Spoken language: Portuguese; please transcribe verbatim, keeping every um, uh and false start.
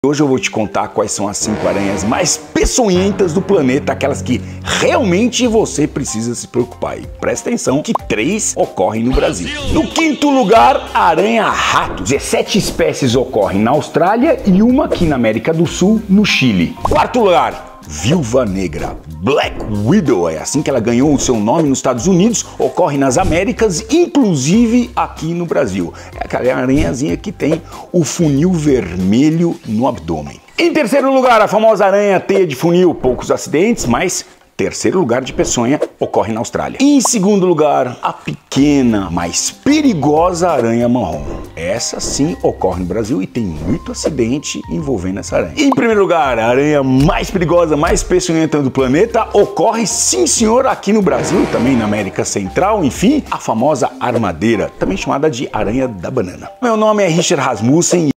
Hoje eu vou te contar quais são as cinco aranhas mais peçonhentas do planeta, aquelas que realmente você precisa se preocupar. E presta atenção que três ocorrem no Brasil. No quinto lugar, a aranha-rato. dezessete espécies ocorrem na Austrália e uma aqui na América do Sul, no Chile. Quarto lugar, Viúva Negra, Black Widow, é assim que ela ganhou o seu nome nos Estados Unidos, ocorre nas Américas, inclusive aqui no Brasil. É aquela aranhazinha que tem o funil vermelho no abdômen. Em terceiro lugar, a famosa aranha teia de funil, poucos acidentes, mas terceiro lugar de peçonha ocorre na Austrália. Em segundo lugar, a pequena, mais perigosa aranha marrom. Essa sim ocorre no Brasil e tem muito acidente envolvendo essa aranha. Em primeiro lugar, a aranha mais perigosa, mais peçonhenta do planeta ocorre sim senhor aqui no Brasil, também na América Central, enfim, a famosa armadeira, também chamada de aranha da banana. Meu nome é Richard Rasmussen.